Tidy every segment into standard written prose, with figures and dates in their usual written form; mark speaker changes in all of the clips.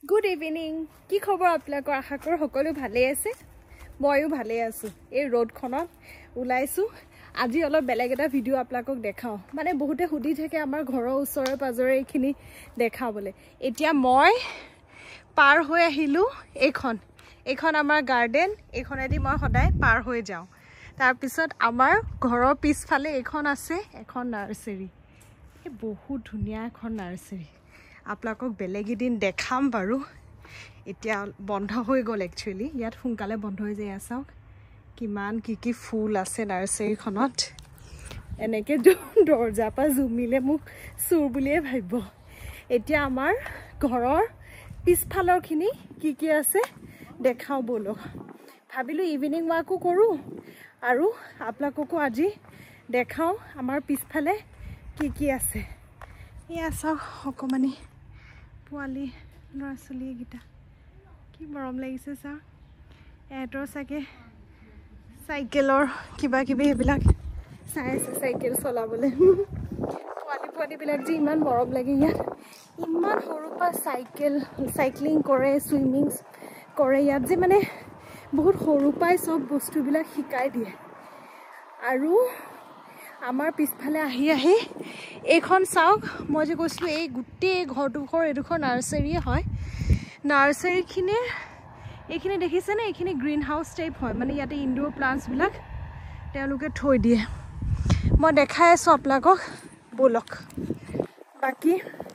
Speaker 1: Good evening. কি খবৰ আপোনালোকৰ আশা কৰো সকলো ভালে আছে ময়ো ভালে আছো এই रोड খনত উলাইছো আজি অলপ বেলেগ এটা ভিডিও আপোনালোকক দেখাও মানে বহুতে হুদি থাকে আমাৰ ঘৰৰ ওচৰে পাজৰে এইখিনি দেখাবলে এতিয়া মই পাৰ হৈ আহিলো এইখন আমাৰ গাৰ্ডেন এইখনেদি মই সদায় পাৰ হৈ যাও তাৰ পিছত আমাৰ ঘৰৰ পিছফালে এইখন আছে এখন নাৰ্সাৰী এই বহুত ধুনিয়া এখন নাৰ্সাৰী আপোনালোকক বেলেগ দিন দেখাম বাৰু এতিয়া বন্ধ হৈ গল একচুয়ালি ইয়াত সোনকালে বন্ধ হৈ যায় আছক কিমান কি ফুল আছে নাৰ্সাৰীখনত এনেকে দৰজা পা জুমিলে মোক সুৰ বুলিয়ে ভাবিব এতিয়া আমাৰ ঘৰৰ পিছফালৰ খিনি কি আছে দেখাও বলো ভাবিলো ইভিনিং ওয়াকো কৰো আৰু আপোনালোককো আজি দেখাও আমাৰ পিছফালে কি আছে ইয়া চাও অকমানি পোৱালি নৰসলি গিটা কি মৰম লাগিছে চা এটৰ সাকে সাইকেলৰ কিবা হেবিলাক চাইছে সাইকেল চলাবলে পোৱালি বিলাক যে ইমান মৰম লাগে ইয়াত ইমান সৰুপা সাইক্লিং কৰে সুইমিং কৰে ইয়াত যে মানে বহুত সৰুপাই সব বস্তু বিলাক শিকাই দিয়ে আৰু আমাৰ পিছফালে আহি এইখন চাওক মই যে কৈছিলো এই গুটে ঘৰটোখৰ এডোখৰ নাৰ্সাৰী হয় নাৰ্সাৰীখিনি এইখিনি দেখিছে না এইখিনি গ্ৰীণ হাউস টাইপ হয় মানে ইয়াতে ইনডোৰ প্লান্টস বিলাক তেওঁলোকে থৈ দিয়ে মই দেখাই আছো আপোনালোকক বলক বাকি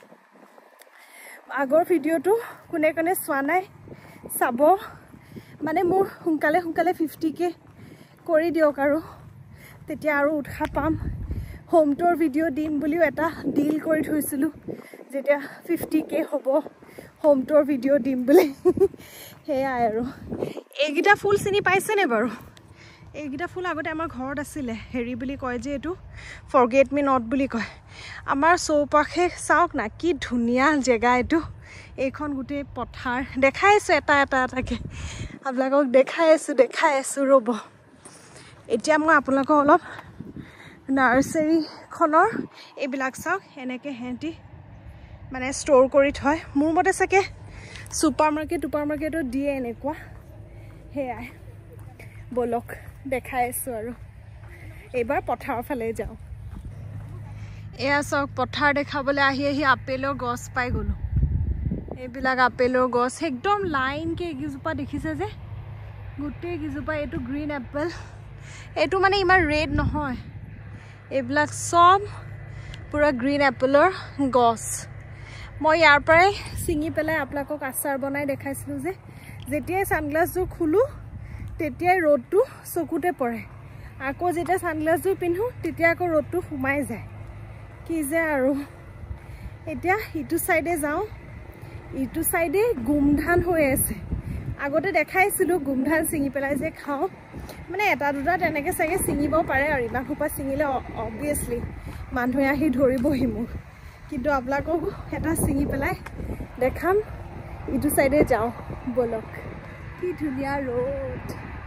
Speaker 1: আগৰ ভিডিওটো কোনে চোৱা নাই চাব মানে মোৰ সোনকালে 50k কৰি দিওক আৰু তেতিয়া আৰু উৎসাহ পাম হোম টুৰ ভিডিও দিম বুলিও এটা ডিল কৰি থৈছিলো যেতিয়া 50k হ'ব হোম টুৰ ভিডিও দিম বুলি হেয়াই আৰু এইগিটা ফুল চিনি পাইছে নে বাৰু এইগিটা ফুল আগতে আমাৰ ঘৰত আছিল হেৰি বুলি কয় যে এটো ফৰগেট মি নট বুলি কয় আমাৰ চৌপাশে চাওক না কি ধুনিয়া জেগা এটো এইখন গুটে পথাৰ দেখাইছো এটাকে আপোনালোকক দেখাই আছো ৰব এতিয়া মই আপোনালোকক অলপ নাৰ্সাৰী খনৰ এইবিলাক চাওক এনেকে হেঁতি মানে ষ্টৰ কৰি থয় মোৰ মতে সাকে সুপাৰমাৰ্কেটত দিয়ে এনেকুৱা হেয়াই বলক দেখাই আছো আৰু এইবাৰ পথাৰৰ ফালে যাও এয়া চাওক পথাৰ দেখাবলৈ আহি আপেলৰ গছ পাই গলো এইবিলাক আপেলৰ গছ একদম লাইন কে গিজোপা দেখিছে যে গুটে গিজোপা এটো গ্ৰীন এপল এটো মানে ইমান ৰেড নহয় এইবিলাক সব পুৰা গ্ৰীন এপলৰ গছ মই ইয়াৰ পৰাই সিঙি পেলাই আপোনালোকক আচাৰ বনাই দেখাইছিলো যে যেতিয়া সানগ্লাসযোৰ খুলো তেতিয়া ৰ'দটো চকুতে পৰে আকৌ যেতিয়া সানগ্লাসযোৰ পিন্ধো তেতিয়া আকৌ ৰ'দটো সোমাই যায় কি যে আৰু এতিয়া ইটো সাইডে যাও ইটো সাইডে গুমধান হৈ আছে আগতে দেখাইছিলো গুমধান সিঙি পেলাই যে খাও মানে এটা দুটা তেনেকে সাগে সিঙিব পাৰে আৰু ইমান খুপা সিঙিলে অবভিয়াসলি মানুহে আহি ধৰিবহি মোক কিন্তু আপোনালোকক এটা সিঙি পেলাই দেখাম ইটো সাইডে যাও বলক কি ধুনিয়া ৰোড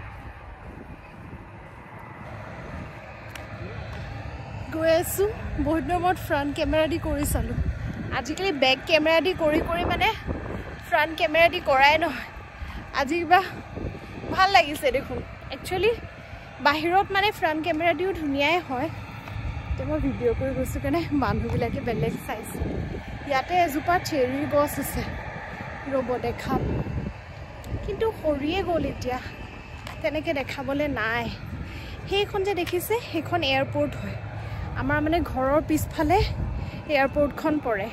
Speaker 1: গৈ আছো বহুত নম্বৰত ফ্ৰণ্ট কেমেৰা দি কৰি চালো আজিকালি বেক কেমেৰা দি কৰি মানে ফ্ৰণ্ট কেমেৰা দি কৰাই নহয় আজি কিবা ভাল লাগিছে দেখোন একচুয়ালি বাহিৰত মানে ফ্ৰণ্ট কেমেৰা দিও ধুনিয়াই হয় তেমন ভিডিও কৰি গৈছো কাৰণে মানুহবিলাকে বেলেগ চাইছে ইয়াতে এজোপা চেৰি গছ আছে ৰব দেখাম কিন্তু সৰিয়ে গ'ল এতিয়া তেনেকে দেখাবলে নাই সেইখন যে দেখিছে সেইখন এয়াৰপোৰ্ট হয় আমাৰ মানে ঘৰৰ পিছফালে এয়াৰপোৰ্টখন পৰে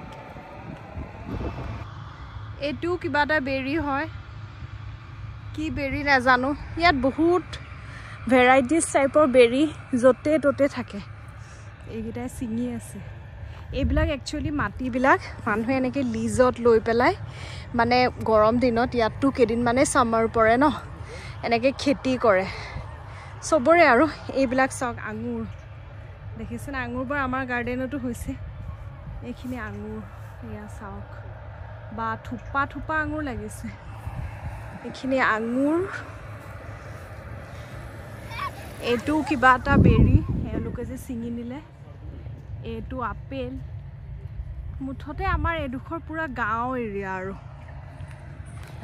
Speaker 1: এটো কিবা এটা বেৰি হয় কি বেৰি নাজানো ইয়াত বহুত ভেৰাইটিজ টাইপৰ বেৰি জতে ততে থাকে এইগিটাই সিঙি আছে এইবিলাক একচুয়ালি মাটিবিলাক মানুহে এনেকে লিজত লৈ পেলাই মানে গৰম দিনত ইয়াতটো কেদিন মানে সামাৰ পৰে ন এনেকে খেতি কৰে সবৰে আৰু এইবিলাক চাওক আঙুৰ দেখিছেন আঙুৰবোৰ আমাৰ গাৰ্ডেনতো হৈছে এইখিনি আঙুৰ ইয়া চাওক বা থুপা আঙুৰ লাগিছে এইখিনি আঙুৰ এটো কিবা এটা বেৰি এলোকে যে সিঙি নিলে এটো আপেল মুঠতে আমাৰ এডোখৰ পুৰা গাঁও এৰিয়া আৰু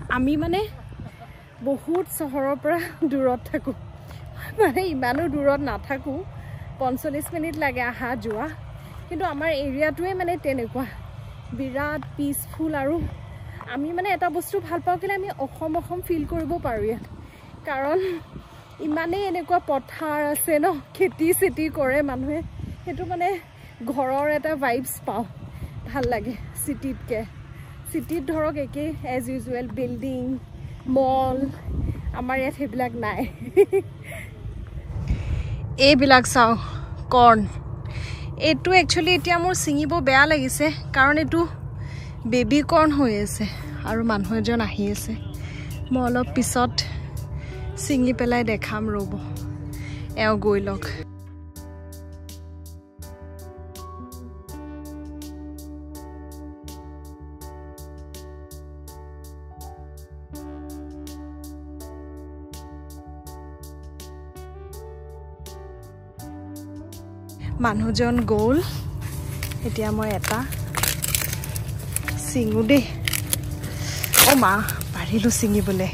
Speaker 1: আমি মানে বহুত চহৰৰ পৰা দূৰত থাকোঁ মানে ইমানো দূৰত নাথাকোঁ 45 মিনিট লাগে আহা যোৱা কিন্তু আমাৰ এৰিয়াটোৱে মানে তেনেকুৱা বিৰাট পিচফুল আৰু আমি মানে এটা বস্তু ভাল পাওঁ কিলে আমি অসম ফিল কৰিব পাৰোঁ ইয়াত কাৰণ ইমানেই এনেকুৱা পথাৰ আছে ন খেতি কৰে মানুহে সেইটো মানে ঘৰৰ এটা ভাইবছ পাওঁ ভাল লাগে চিটিতকে চিটিত ধৰক একেই এজ ইউজুৱেল বিল্ডিং মল আমাৰ ইয়াত সেইবিলাক নাই এইবিলাক চাওঁ কৰ্ণ এইটো একচুৱেলি এতিয়া মোৰ ছিঙিব বেয়া লাগিছে কাৰণ এইটো বেবী কৰ্ণ হৈ আছে আৰু মানুহ এজন আহি আছে মই অলপ পিছত ছিঙি পেলাই দেখাম ৰ'ব এওঁ গৈ লওক মানুহজন গ'ল এতিয়া মই এটা ছিঙো দেই অ' মা পাৰিলোঁ ছিঙিবলৈ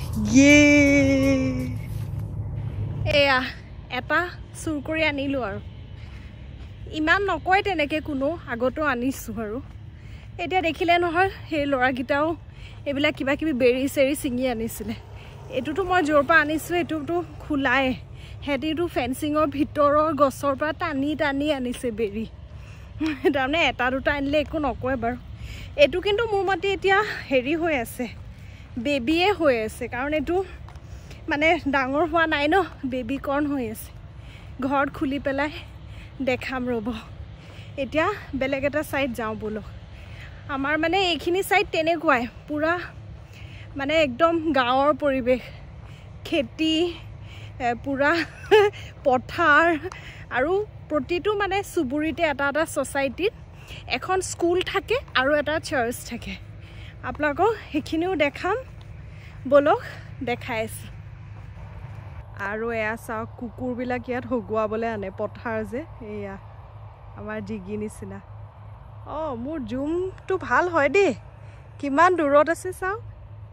Speaker 1: এয়া এটা চুৰ কৰি আনিলোঁ আৰু ইমান নকয় তেনেকৈ কোনো আগতো আনিছোঁ আৰু এতিয়া দেখিলে নহয় সেই ল'ৰাকেইটাও এইবিলাক কিবা কিবি বেৰি চেৰি ছিঙি আনিছিলে এইটোতো মই য'ৰ পৰা আনিছোঁ এইটোতো খোলাই হেতিটো ফেন্সিঙৰ ভিতৰৰ গছৰ পৰা টানি আনিছে বেৰি তাৰমানে এটা দুটা আনিলে একো নকয় বাৰু এইটো কিন্তু মোৰ মতে এতিয়া হেৰি হৈ আছে বেবিয়ে হৈ আছে কাৰণ এইটো মানে ডাঙৰ হোৱা নাই ন বেবী কৰ্ণ হৈ আছে ঘৰত খুলি পেলাই দেখাম ৰ'ব এতিয়া বেলেগ এটা ছাইড যাওঁ ব'লক আমাৰ মানে এইখিনি ছাইড তেনেকুৱাই পুৰা মানে একদম গাঁৱৰ পৰিৱেশ খেতি পুৰা পথাৰ আৰু প্ৰতিটো মানে চুবুৰীতে এটা ছ'চাইটিত এখন স্কুল থাকে আৰু এটা চাৰ্চ থাকে আপোনালোকক সেইখিনিও দেখাম ব'লক দেখাই আছোঁ আৰু এয়া চাওক কুকুৰবিলাক ইয়াত হগুৱাবলৈ আনে পথাৰ যে এয়া আমাৰ ডিগি নিচিনা অঁ মোৰ জুমটো ভাল হয় দেই কিমান দূৰত আছে চাওক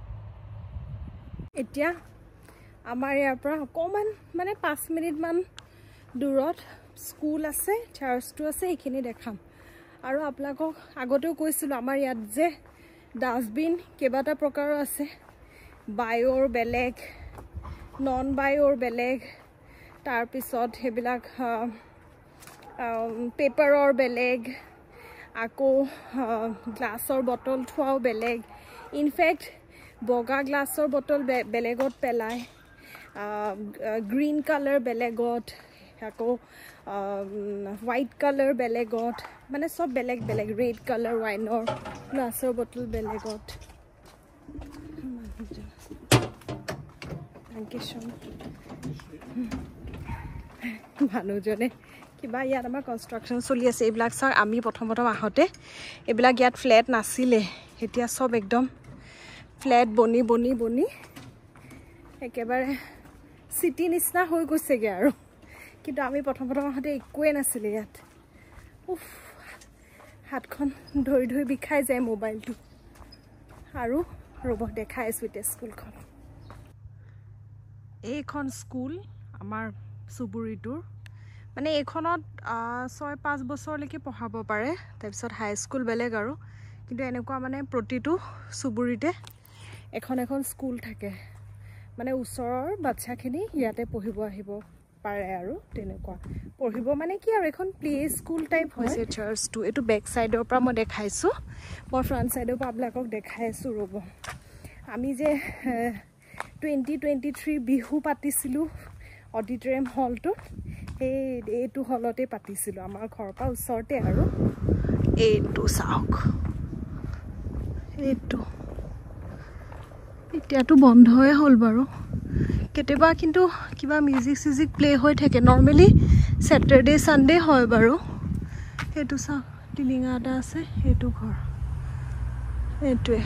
Speaker 1: এতিয়া আমাৰ ইয়াৰ পৰা অকণমান মানে 5 মিনিটমান দূৰত স্কুল আছে চাৰ্চটো আছে সেইখিনি দেখাম আৰু আপোনালোকক আগতেও কৈছিলোঁ আমাৰ ইয়াত যে ডাষ্টবিন কেইবাটা প্ৰকাৰৰ আছে বায়'ৰ বেলেগ নন বায়'ৰ বেলেগ তাৰপিছত সেইবিলাক পেপাৰৰ বেলেগ আকৌ গ্লাছৰ বটল থোৱাও বেলেগ ইনফেক্ট বগা গ্লাছৰ বটল বেলেগত পেলায় গ্ৰীণ কালাৰ বেলেগত আকৌ হোৱাইট কালাৰ বেলেগত মানে চব বেলেগ বেলেগ ৰেড কালাৰ ৱাইনৰ গ্লাছৰ বটল বেলেগত মানুহজনে কিবা ইয়াত আমাৰ কনষ্ট্ৰাকশ্যন চলি আছে এইবিলাক চাওক আমি প্ৰথম আহোঁতে এইবিলাক ইয়াত ফ্লেট নাছিলে এতিয়া চব একদম ফ্লেট বনি একেবাৰে চিটি নিচিনা হৈ গৈছেগৈ আৰু কিন্তু আমি প্ৰথম আহোঁতে একোৱে নাছিলে ইয়াত উফ হাতখন ধৰি বিষাই যায় মোবাইলটো আৰু ৰ'ব দেখাই আছোঁ এতিয়া স্কুলখন এইখন স্কুল আমাৰ চুবুৰীটোৰ মানে এইখনত 6-5 বছৰলৈকে পঢ়াব পাৰে তাৰপিছত হাই স্কুল বেলেগ আৰু কিন্তু এনেকুৱা মানে প্ৰতিটো চুবুৰীতে এখন স্কুল থাকে মানে ওচৰৰ বাচ্চাখিনি ইয়াতে পঢ়িব আহিব পাৰে আৰু তেনেকুৱা পঢ়িব মানে কি আৰু এখন প্লে স্কুল টাইপ হৈছে চাৰ্চটো এইটো বেক চাইডৰ পৰা মই দেখাইছোঁ মই ফ্ৰণ্ট চাইডৰ পৰা আপোনালোকক দেখাই আছোঁ ৰ'ব আমি যে 2023 বিহু পাতিছিলোঁ অডিটৰিয়াম হলটোত এইটো হলতে পাতিছিলোঁ আমাৰ ঘৰৰ পৰা ওচৰতে আৰু এইটো চাওক এইটো এতিয়াতো বন্ধই হ'ল বাৰু কেতিয়াবা কিন্তু কিবা মিউজিক প্লে হৈ থাকে নৰ্মেলি স্যাটাৰডে সানডে হয় বাৰু সেইটো চাওক টিলিঙা এটা আছে এইটো ঘৰ এইটোৱে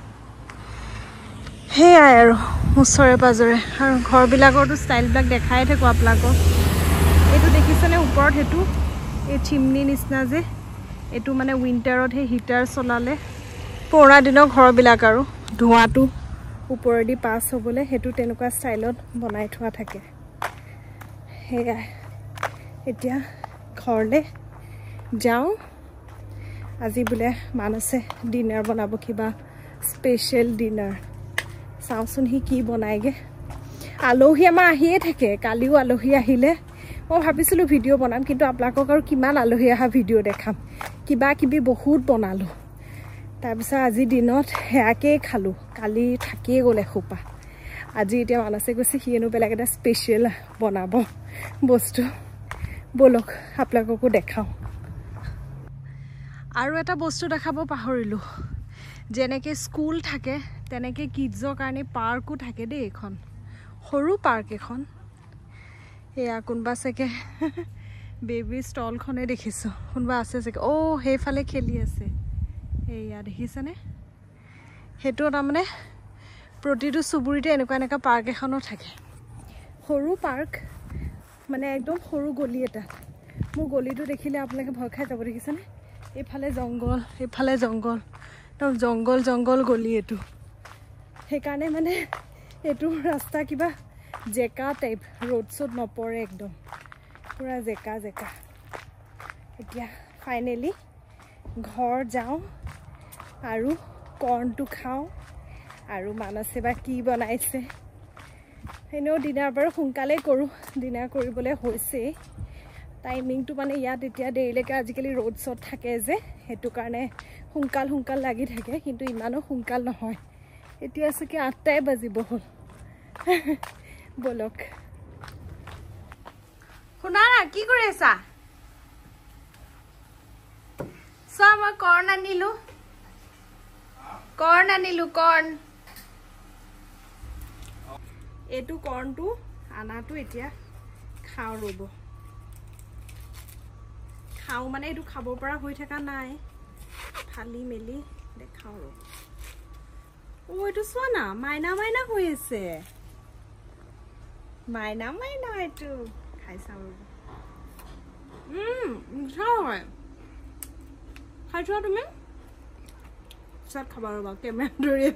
Speaker 1: সেয়াই আৰু ওচৰে পাজৰে আৰু ঘৰবিলাকৰতো ষ্টাইলবিলাক দেখাই থাকোঁ আপোনালোকক এইটো দেখিছেনে ওপৰত সেইটো এই চিমনি নিচিনা যে এইটো মানে উইণ্টাৰত সেই হিটাৰ চলালে পুৰণা দিনৰ ঘৰবিলাক আৰু ধোঁৱাটো ওপৰেদি পাছ হ'বলৈ হেতু তেনেকুৱা ষ্টাইলত বনাই থোৱা থাকে হেয়া এতিয়া ঘৰলে যাওঁ আজি বুলে মানছে ডিনাৰ বনাব কিবা স্পেশাল ডিনাৰ চাওচোন হি কি বনাইগে আলহী আমাৰ আহিয়ে থাকে কালিও আলহী আহিলে মই ভাবিছিলোঁ ভিডিঅ' বনাম কিন্তু আপোনালোকক আৰু কিমান আলহী আহা ভিডিঅ' দেখাম কিবা কিবি বহুত বনালোঁ তাৰপিছত আজি দিনত হেয়াকে খালোঁ কালি থাকিয়ে গ'ল এখোপা আজি এতিয়া মানছে কৈছে সিয়েনো বেলেগ এটা স্পেচিয়েল বনাব বস্তু বলক আপোনালোককো দেখাওঁ আৰু এটা বস্তু দেখাব পাহৰিলোঁ যেনেকৈ স্কুল থাকে তেনেকৈ কিডছৰ কাৰণে পাৰ্কো থাকে দেই এখন সৰু পাৰ্ক এখন এয়া কোনোবা চাগে বেবী ষ্টলখনে দেখিছোঁ কোনোবা আছে চাগে সেইফালে খেলি আছে এয়া দেখিছেনে সেইটো তাৰমানে প্ৰতিটো চুবুৰীতে এনেকুৱা পাৰ্ক এখনো থাকে সৰু পাৰ্ক মানে একদম সৰু গলি এটা মোৰ গলিটো দেখিলে আপোনালোকে ভয় খাই যাব দেখিছেনে এইফালে জংগল একদম জংগল গলি এইটো সেইকাৰণে মানে এইটো ৰাস্তা কিবা জেকা টাইপ ৰোড চোড নপৰে একদম পুৰা জেকা এতিয়া ফাইনেলি ঘৰ যাওঁ আৰু কৰ্ণটো খাওঁ আৰু মানছে বা কি বনাইছে এনেও ডিনাৰ বাৰু সোনকালেই কৰোঁ ডিনাৰ কৰিবলৈ হৈছেই টাইমিংটো মানে ইয়াত এতিয়া দেৰিলৈকে আজিকালি ৰোড শ্ব'ত থাকে যে সেইটো কাৰণে সোনকাল লাগি থাকে কিন্তু ইমানো সোনকাল নহয় এতিয়া চাগে 8টাই বাজিব হ'ল বলক শুনা না কি কৰি আছা চোৱা মই কৰ্ণ আনিলোঁ কৰ্ণ এইটো কৰ্ণটো আনাটো এতিয়া খাওঁ ৰ'ব খাওঁ মানে এইটো খাব পৰা হৈ থকা নাই ফালি মেলি দেখাওঁ ৰ'ব এইটো চোৱা না মাইনা হৈ আছে মাইনা এইটো খাই চাওঁ ৰ'ব মিঠা হয় খাই চোৱা তুমি পিছত খাবা ৰ'বা কেমেৰা ধৰি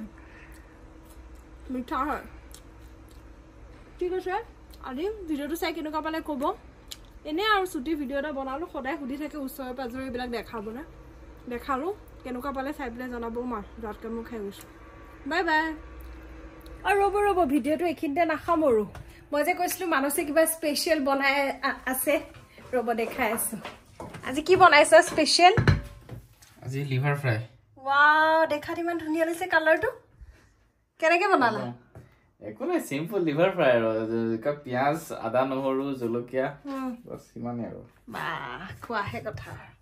Speaker 1: মিঠা হয় ঠিক আছে আজি ভিডিঅ'টো চাই কেনেকুৱা পালে ক'ব এনে আৰু ছুটি ভিডিঅ' এটা বনালোঁ সদায় সুধি থাকে ওচৰে পাজৰে এইবিলাক দেখালোঁ কেনেকুৱা পালে চাই পেলাই জনাব যোৱাতকৈ মই খাই গৈছোঁ বাই বাই আৰু ৰ'ব ভিডিঅ'টো এইখিনিতে নাখামৰো মই যে কৈছিলোঁ মানছে কিবা স্পেচিয়েল বনাই আছে ৰ'ব দেখাই আছোঁ আজি কি বনাইছা স্পেচিয়েল
Speaker 2: আজি লিভাৰ ফ্ৰাই
Speaker 1: ৱাও দেখাত ইমান ধুনীয়া লাগিছে কালাৰটো কেনেকৈ বনালা
Speaker 2: একো নাই সিম্পল লিভাৰ ফ্ৰাই আৰু পিঁয়াজ আদা নহৰু জলকীয়া বছ সিমানেই আৰু
Speaker 1: বাহ খোৱাহে কথা